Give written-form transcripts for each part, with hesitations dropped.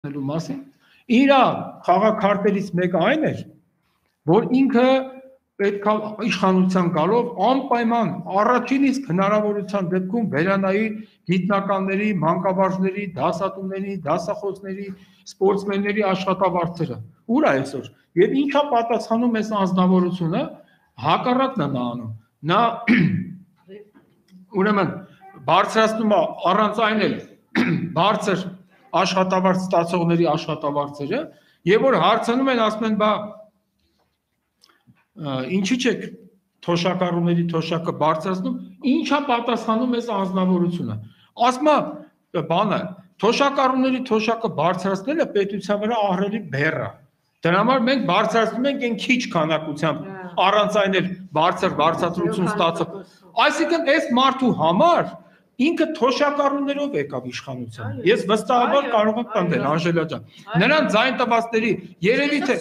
Մասին իր խաղաքարտերից մեկը այն էր, որ ինքը պետք է իշխանության գալով անպայման առաջին իսկ հնարավորության դեպքում վերանայի գիտնականների, մանկավարժների, դասատուների, դասախոսների, սպորտսմենների աշխատավարձերը։ Ուր է այսօր։ Եվ ինչա պատասխանում այս անձնավորությունը, հակառակն է նա անում։ Նա ուրեմն բարձրացնում է առանց այն էլ բարձր աշխատավարձ ստացողների աշխատավարձերը, եւ որ հարցնում են, ասում են, բա ինչի՞ չեք թոշակառուների թոշակը բարձրացնում, ինչա պատասխանում այս անձնավորությունը։ Ասում է, բանը, թոշակառուների թոշակը բարձրացնելը պետության վրա ահռելի բեռ է։ Դրա համար մենք բարձրացնում ենք այն քիչ քանակությամբ, առանց այն էլ բարձր բարձրացություն ստացող։ Այսինքն այս մարդու համար ինքը թոշակառուներով եկավ իշխանության։ Ես վստահաբար կարող եմ տանել, Անժելա ջան։ Նրան ձայն տվածների երևի թե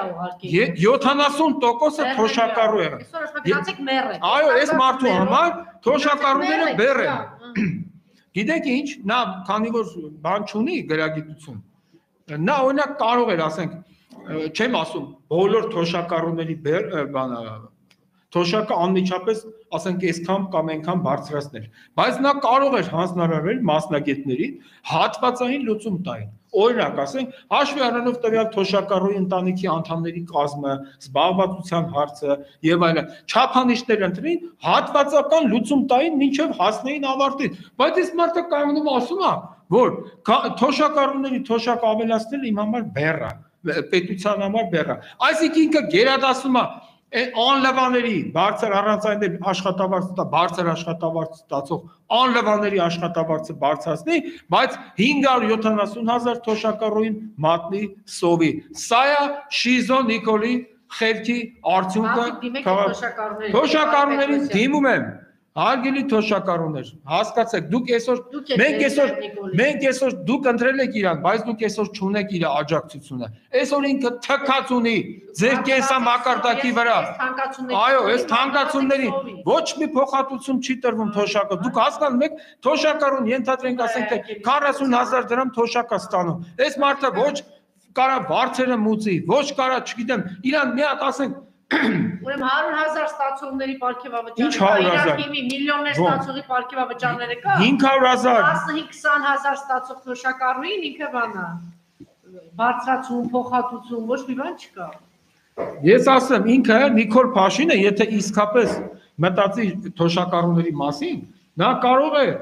70%-ը թոշակառու եղան։ Այո, այս մարդու համար թոշակառուները բեռ են։ Գիտեք ինչ, նա քանի որ բան չունի գրագիտություն, նա օրինակ կարող էր, ասենք, չեմ ասում, բոլոր թոշակառուների բանը թոշակը անմիջապես, ասենք, այսքան կամ այնքան բարձրացնել, բայց նա կարող էր հանձնարարել մասնագետներին հատվածային լուծում տային։ Օրինակ, ասենք, հաշվի առնելով տվյալ թոշակառուի ընտանիքի անդամների կազմը, զբաղվածության հարցը եւ այլն, չափանիշներ ընտրին, հատվածական լուծում տային, մինչեւ հասնեին ավարտին։ Բայց այս մարդը կանգնում ասում է, որ թոշակառուների թոշակ ավելացնել իմ համար բեռ է, պետության համար բեռ է։ Այսինքն ինքը գերադասում է անլվաների բարձր առանց այն աշխատավարձը բարձր աշխատավարձ ստացող անլվաների աշխատավարձը բարձրացնի, բայց 570,000 թոշակառուին մատնի սովի։ Սա է Շիզո Նիկոլի խելքի արդյունքը։ Թոշակառուներին դիմում եմ, հարգելի թոշակառուներ, հասկացեք, դուք այսօր մենք այսօր դուք ընտրել եք իրան, բայց դուք այսօր չունեք իր աջակցությունը։ Այսօր ինքը թքած ունի ձեր կենսամակարդակի վրա։ Այո, այս թանկացումներին ոչ մի փոխհատուցում չի տրվում թոշակը։ Դուք հասկանում եք, թոշակառուն ենթադրենք, ասենք թե 40,000 դրամ թոշակ է ստանում։ Այս մարդը ոչ կարա վարձերը մուծի, ոչ կարա, չգիտեմ, իրան մի հատ ասենք Ուրեմն 100,000 ստացողների պարգևավճարները, Իրաքի միլիոններ ստացողի պարգևավճարները կա։ 500,000 15-20,000 ստացող թոշակառուին ինքը բանա։ Բարձրացում, փոխհատուցում, ոչ մի բան չկա։ Ես ասեմ, ինքը Նիկոլ Փաշինը, եթե իսկապես մտածի թոշակառուների մասին, նա կարող է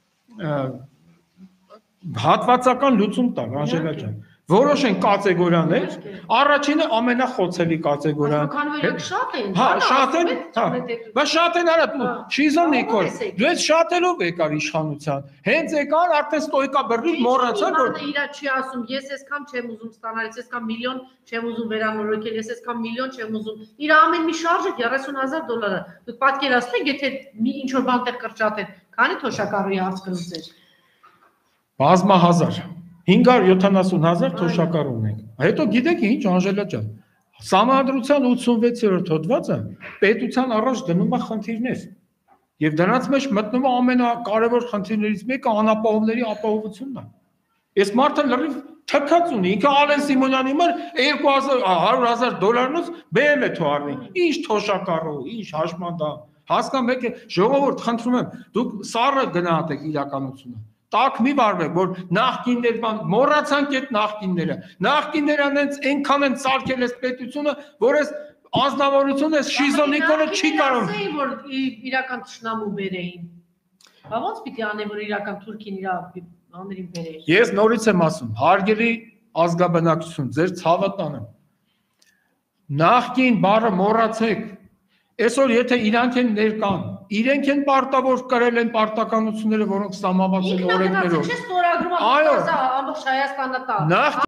հատվածական լուծում տալ, Անժելա ջան։ Որոշեն կատեգորիաներ, առաջինը ամենախոցելի կատեգորիան։ Քանի որ իրենք շատ են։ Հա, շատ են, հա։ Բայց շատ են, արա դու, Շիզո Նիկոլ, դու ես շատելով եկար իշխանության։ Հենց եկար, արդեն ստոյկա բռնի մոռացար, որ իրա չի ասում, ես այսքան չեմ ուզում ստանալ, ես այսքան միլիոն չեմ ուզում վերանորոգել, ես այսքան միլիոն չեմ ուզում։ Իր ամեն մի շարժը $30,000։ Դուք պատկերացնեք, եթե մի ինչ որ բան տեղ կրճատեն, քանի թոշակառուի հարց կլուծեր։ բազմահազար 570,000 թոշակառու ունենք։ Հետո գիտեք ինչ, Անժելա ջան, Սահմանադրության 86-րդ հոդվածը պետության առաջ դնում է խնդիրներ։ Եվ դրանց մեջ մտնում է ամենակարևոր խնդիրներից մեկը անապահովների ապահովությունն է։ Այս մարդը լրիվ թքած ունի, ինքը Ալեն Սիմոնյանի մար $200,000 բեմ է թողարնի։ Ինչ թոշակառու, ինչ հաշմանդամ։ Հասկանում եք, ժողովուրդ, խնդրում եմ, դուք սառը գնահատեք իրականությունը։ Տակ մի վարվեք, որ նախկիններ մոռացանք այդ նախկինները։ Նախկինները այնքան են ծալքել այս պետությունը, որ այս անձնավորությունը այս Շիզո Նիկոլը չի կարող։ Ասեին, որ իրական թշնամու բերեին։ Բա ո՞նց պիտի անեն, որ իրական թուրքին իր աներին բերեին։ Ես նորից եմ ասում, հարգելի ազգաբնակչություն, ձեր ցավը տանեմ։ Նախկին բառը մոռացեք։ Այսօր եթե իրանք են ներկան, իրենք են պարտավոր կրել են պարտականությունները, որոնք սահմանված են օրենքներով։ Ինքնա չես ստորագրում, ամբողջ Հայաստանը տա։